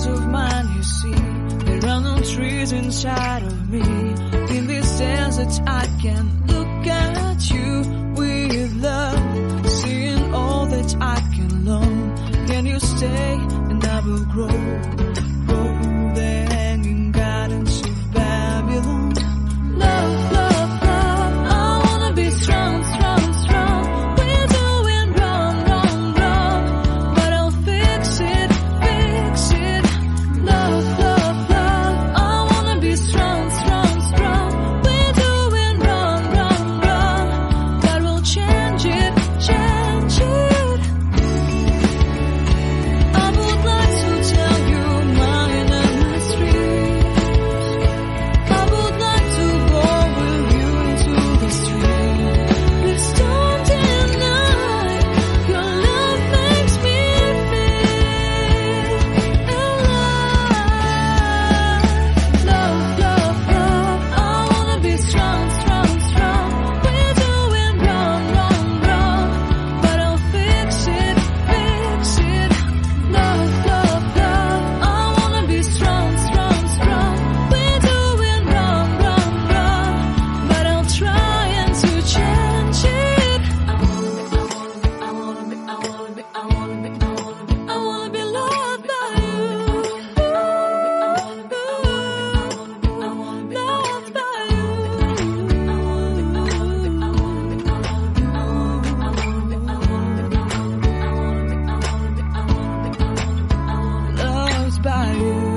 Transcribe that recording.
of mine, you see. There are no trees inside of me. In this desert I can look at you with love, seeing all that I can learn. Can you stay and I will grow the hanging gardens of Babylon. Love, love, love, I wanna be strong, strong, strong. We're doing wrong, wrong, wrong, but I'll fix it, fix it. Love, love, love, I wanna be strong, strong, strong. We're doing wrong, wrong, wrong, but we'll change it, change it. I would like to tell you my mysteries. I would like to go with you to the street. Please don't deny, your love makes me feel alive. Love, love, love, I wanna be strong, strong, strong. We're doing wrong, wrong, wrong, but I'll fix it, fix it. Love, love, love, I wanna be strong, strong, strong. We're doing wrong, wrong, wrong, but I'll try and to change it. I wanna be loved by you. Loved by you. Loved by you.